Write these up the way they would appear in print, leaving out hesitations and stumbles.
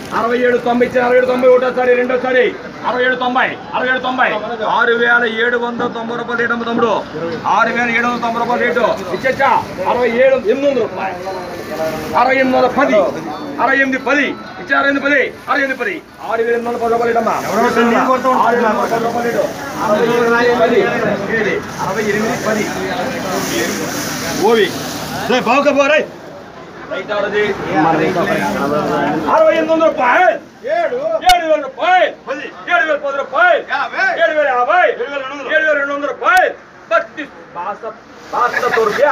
67 90 ఇచ్చిన 67 90 ఒకటోసారి రెండోసారి 67 90 67 90 6790 రూపాయలు రేటు తమ్ముడు 6790 రూపాయలు రేటు ఇచ్చా 67 800 రూపాయలు 6810 6810 ఇచ్చా 6810 6810 6810 రూపాయలు రేటమ్మా 6810 రూపాయలు రేటు 6810 ఓవి బావుక పోరే 6800 రూపాయలు 7000 రూపాయలు 7010 రూపాయలు 7050 7200 రూపాయలు 7200 रुपया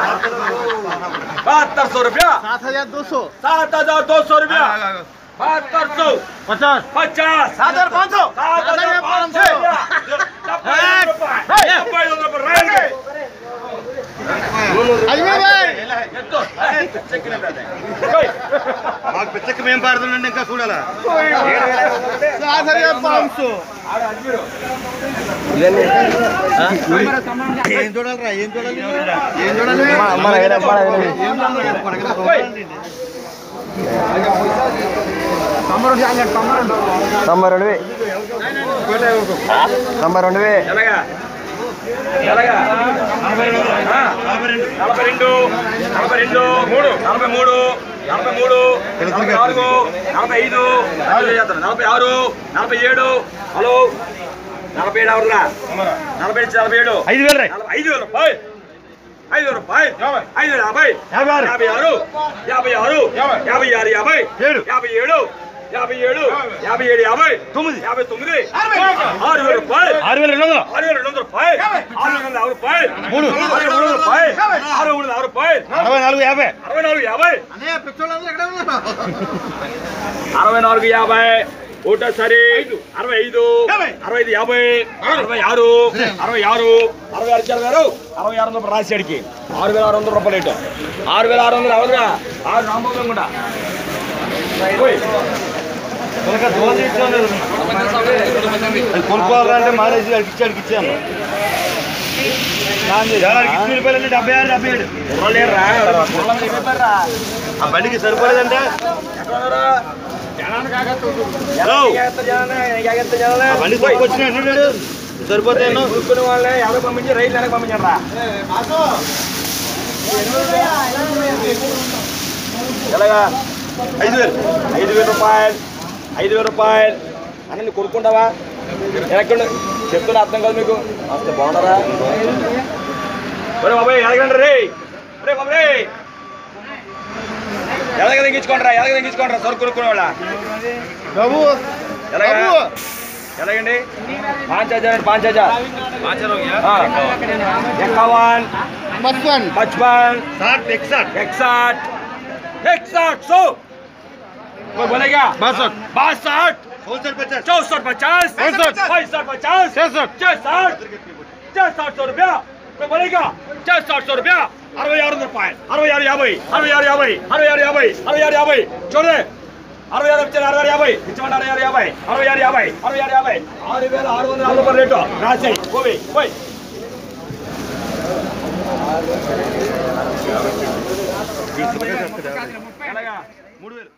7200 रुपया 7200 7200 रुपया 7200 50 50 7500 7500 మాకు పిచ్చకి మేము పాడుతుండే ఇంకా చూడాలా 7500 ఏం చూడాలరా ఏం చూడాలి ఏం చూడాలి తొంభై 6450 ఒకటోసారి 65 65 50 66 66 రాశాడికి 6600 రూపాయలు రేటు 6600 అవునుగా 6 రాంబాబు కూడా కొనుక్కోవాలంటే మారేసి అడిగిచ్చాను ఇచ్చాను 70 రూపాయలు 77 ఆ బండికి సరిపోలేదంటే బండి వచ్చిన సరిపోతే చూసుకునే వాళ్ళే 50 పంపించి రైలు వెనక పంపించండి రా ఎలాగా 5000 రూపాయలు 5000 రూపాయలు అని కొనుక్కుంటావా ఎనక్కండి చెప్తున్నా అర్థం కాదు మీకు అసలు బాగున్నారా బాబాయ్ ఎలాగండి రే రే బాబాయ్ ఎలాగ తెగించుకోండి సరుకు కొనుక్కునే వాళ్ళ ఎలాగండి 5000 5000 51 55 61 100 कोई बोलेगा 62 64 50 65 66 रुपया कोई बोलेगा 6600 रुपया 66 రూపాయలు 66 50 66 50 చూడండి 66 ఇచ్చమంటే 66 50 66 రూపాయలు రేటు రాసాయి పోయి 3000